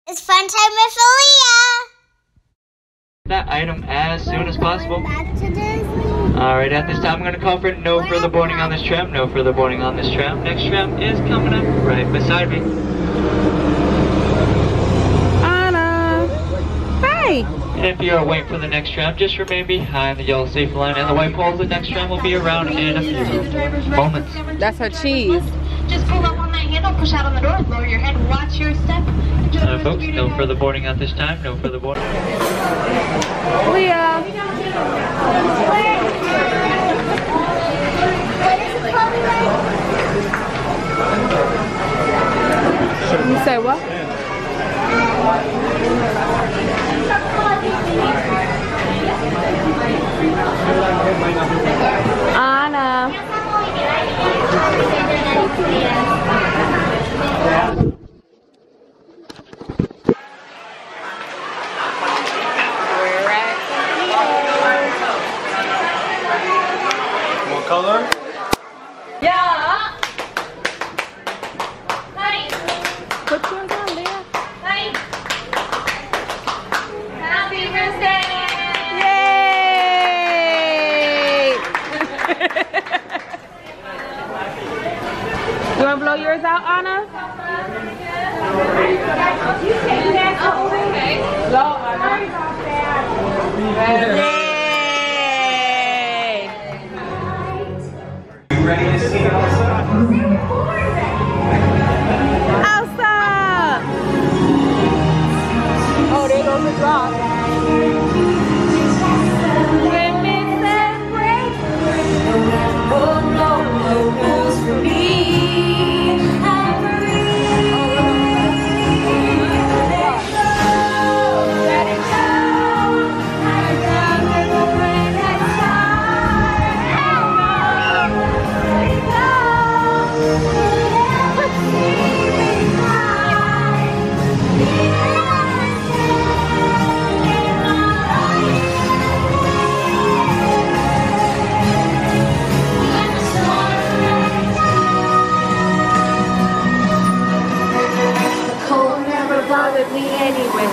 It's fun time with Aaliyah. That item as soon as possible. Back to Disney. Alright, at this time I'm going to call for no further boarding on this tram. No further boarding on this tram. Next tram is coming up right beside me. Anna! Hi! And if you are waiting for the next tram, just remain behind the yellow safety line and the white poles. The next tram will be around in a few moments. That's her cheese. Just pull up on that handle, push out on the door, lower your head, watch your step. Folks, no further boarding at this time. No further boarding. Leah! You say what? Anna. What color? Yeah. Hi. Put yours on, Leah. Hi. Happy birthday. Yay! You want to blow yours out, Anna? Oh, okay. Blow, Anna. Yay! Ready to see Elsa? Elsa! Oh, there goes the drop. When we celebrate, oh no, no rules for me. Let it go. Cold never bothered me anyway.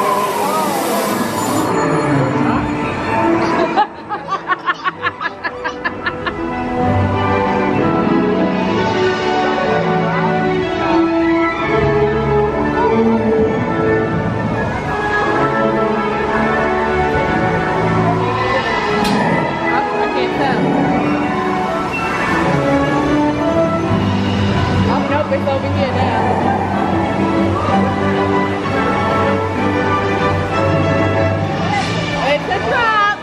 Nope, it's over here now. It's a drop.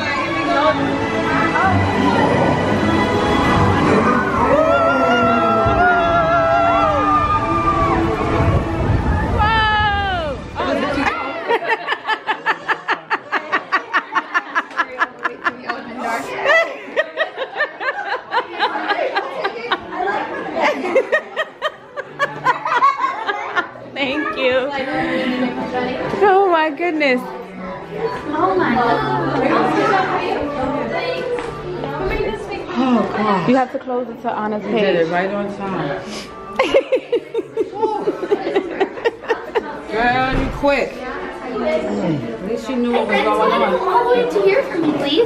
Thank you. Oh my goodness. Oh my God. Oh, God. You have to close it to Anna's You did page. it right on time. Girl, you quick. At least you knew what was going on. All the way to hear from you, please.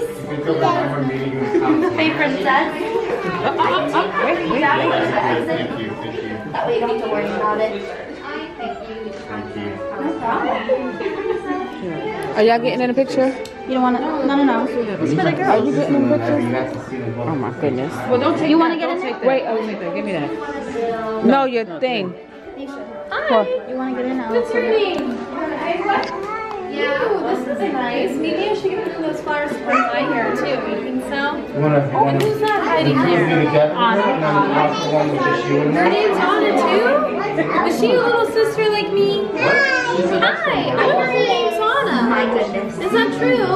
Hey, princess. Wait. Thank you. That way you don't have to worry about it. Thank you. No problem. Are y'all getting in a picture? You don't want to? No. It's for the Are girls. you getting in a picture? Oh my goodness. Well, don't take You that. want to get in Don't there? take that. Wait, Don't take that. Give me that. No, your thing. Hi. You want to get in now? Good morning. Yeah, this is nice. Maybe I should get one of those flowers for my hair too. You think so? And who's that hiding there? Anna. Her name's Anna too? Is she a little sister like me? Hi. I wonder if her name's Anna. My goodness. Is that true?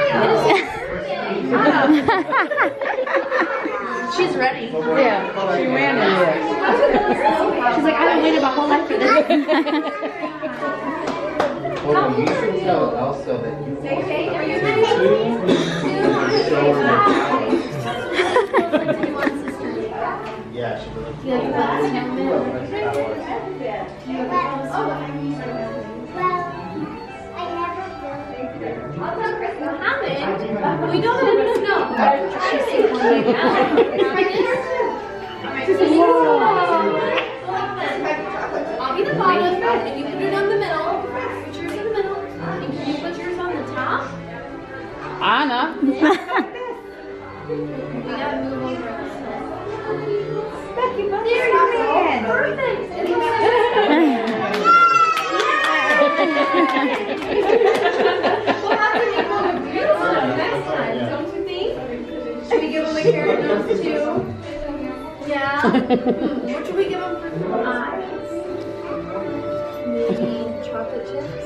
Anna. She's ready. Yeah, she ran in there. She's like, I've been waiting my whole life for this. Hold on, you should tell Elsa that you want Yeah, she really We don't have snow. I'll be the bottom, and you put it on the middle. Put yours in the middle. And can you put yours on the top? Anna. We gotta move over. There you go. Perfect. We'll have to make one beautiful next time, don't you think? Should we give them a carrot nose too? Yeah. What should we give them for eyes? Maybe chocolate chips?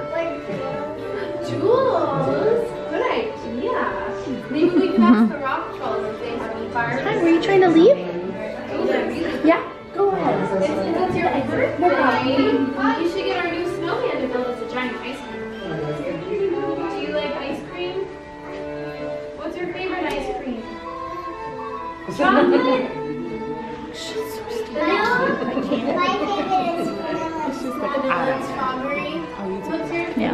Jewels. Good idea. Maybe we can ask the rock trolls if they have any fires. Hi, were you trying to leave? Yeah. Go ahead. It's your birthday. You should get our new snowman to build us a giant ice cream. Do you like ice cream? What's your favorite ice cream? Chocolate? Vanilla? My favorite is Vanilla and strawberry. What's your Yeah.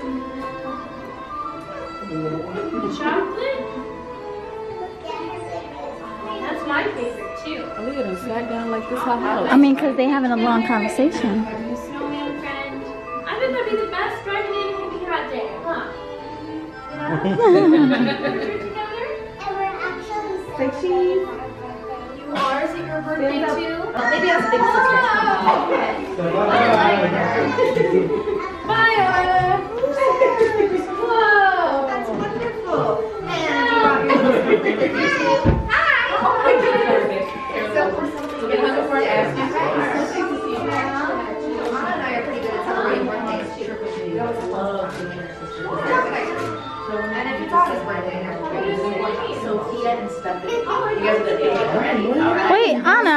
chocolate? That's my favorite too. Look at them sat down like this her house. I mean, because they having a long conversation. Our new snowman friend. I bet that'd be the best driving in a hippie hot day, huh? Yeah? We're together? And we're actually Say cheese. You are? Is it your birthday too? Maybe I was big sister. Bye, Arla. Whoa. That's wonderful. And you brought your little sister with you too. Hi. Oh my goodness. So for something to get on before I ask you. Anna and I are pretty good at celebrating birthdays too. We always love being our sister. And if it's Anna's birthday, Sophia and Stephanie. You guys are the big already. Wait, Anna.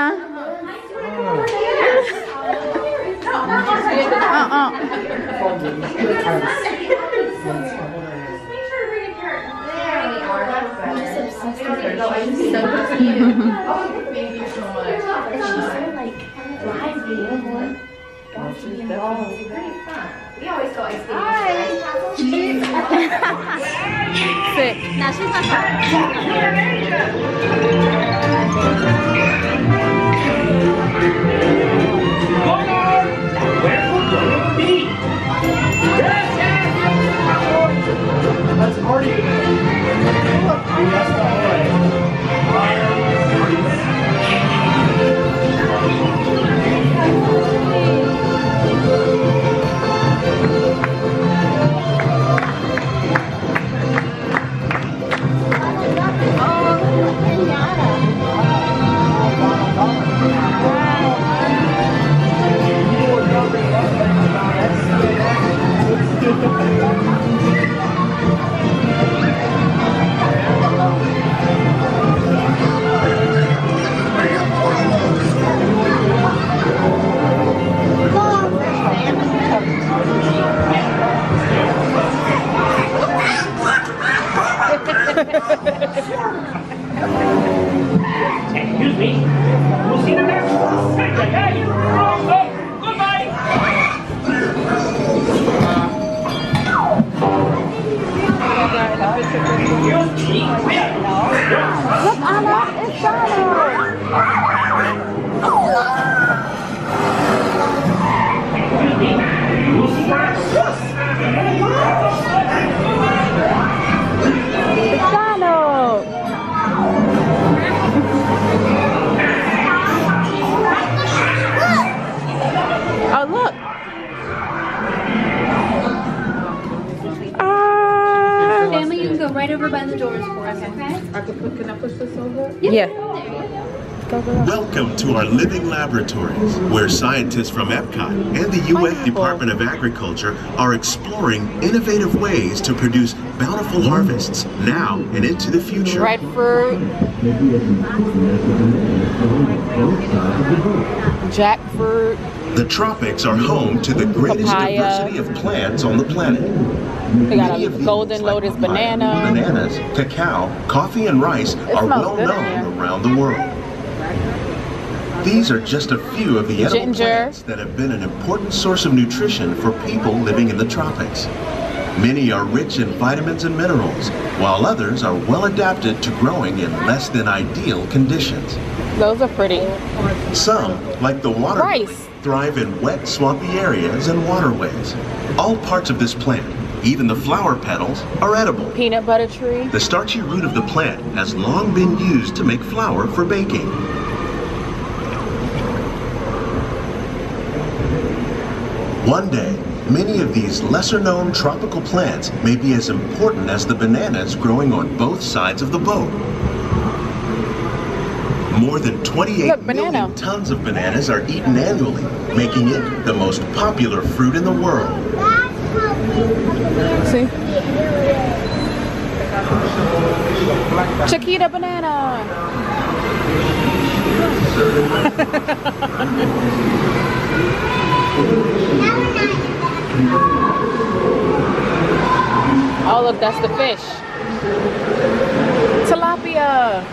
Make sure to bring a carrot. There we are. That's better. I'm just obsessed with her. So cute. Oh, thank you so much. She's so like lively and like wants to be involved. It's pretty fun. We always go ice skating. Sit. No, she's not Let's party. That's the Excuse me. We'll see the next one. Goodbye. Look, Anna, it's Oh, look. Family, you can go right over by the doors for us, okay? Can I push this over? Yeah. Welcome to our living laboratories, where scientists from Epcot and the U.S. Department of Agriculture are exploring innovative ways to produce bountiful harvests now and into the future. Red fruit. Jackfruit. The tropics are home to the greatest Papaya. diversity of plants on the planet. We got Many a of these, golden like lotus papaya, banana. bananas, cacao, coffee, and rice are smells well good in known there. around the world. These are just a few of the edible Ginger. plants that have been an important source of nutrition for people living in the tropics. Many are rich in vitamins and minerals, while others are well adapted to growing in less than ideal conditions. Those are pretty. Some, like the water lily, thrive in wet, swampy areas and waterways. All parts of this plant, even the flower petals, are edible. Peanut butter tree. The starchy root of the plant has long been used to make flour for baking. One day, many of these lesser-known tropical plants may be as important as the bananas growing on both sides of the boat. More than 28 million tons of bananas are eaten annually, making it the most popular fruit in the world. See? Chiquita banana. Oh, look, that's the fish. Tilapia.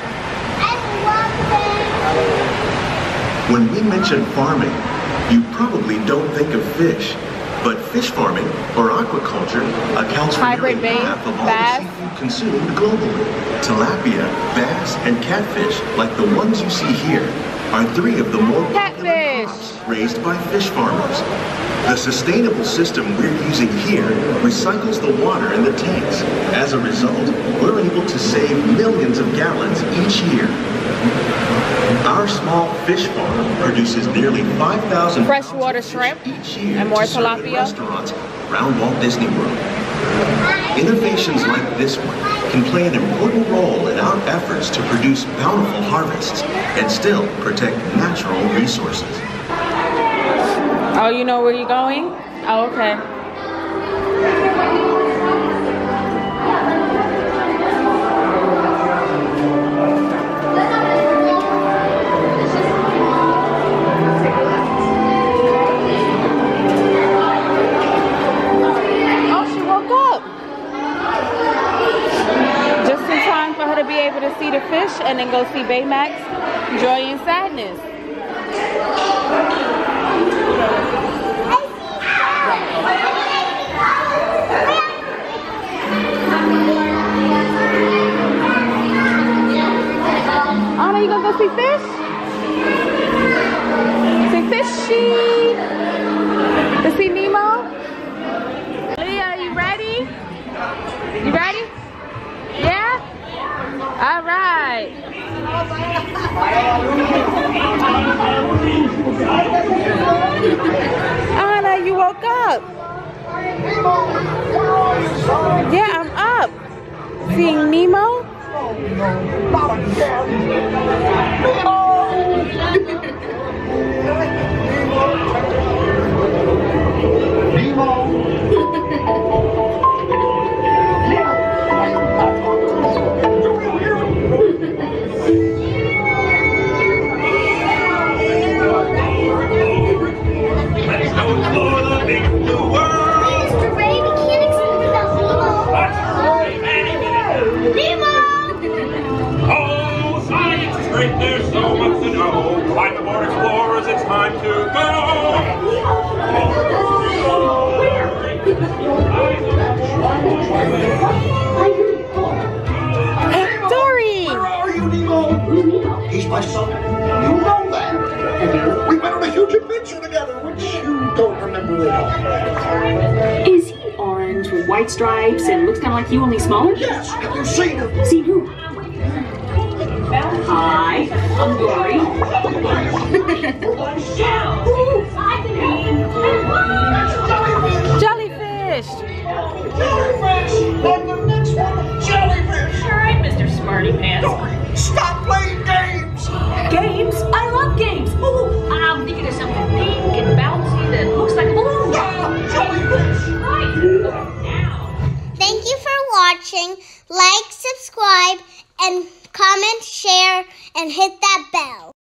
When we mention farming, you probably don't think of fish, but fish farming, or aquaculture, accounts for nearly half of all the seafood consumed globally. Tilapia, bass, and catfish, like the ones you see here, are 3 of the more popular crops raised by fish farmers. The sustainable system we're using here recycles the water in the tanks. As a result, we're able to save millions of gallons each year. Our small fish farm produces nearly 5,000 freshwater shrimp each year and more to serve in tilapia restaurants around Walt Disney World. Innovations like this one can play an important role in our efforts to produce bountiful harvests and still protect natural resources. Oh, you know where you're going? Oh, okay. Oh, she woke up. Just in time for her to be able to see the fish and then go see Baymax, Joy and Sadness. Anna, you gonna go see fish? See fishy? To see Nemo? Leah, you ready? You ready? Yeah? All right. Anna, you woke up. Yeah, I'm up. Seeing Nemo? There's so much to know. Climb aboard, explorers, it's time to go. Dory! Where are you, Nemo? He's my son. You know that. We've been on a huge adventure together, which you don't remember at all. Is he orange with white stripes and looks kind of like you, only smaller? Yes. Have you seen him? Seen who? Hi, I'm Dory. Jellyfish! Jellyfish! And the next one, jellyfish! All right, Mr. Smarty Pants. Dory, stop playing games! Games? I love games. Ooh, I'm thinking of something pink and bouncy that looks like a balloon. Jellyfish! Right. Now. Thank you for watching. Like, subscribe, and comment, share, and hit that bell.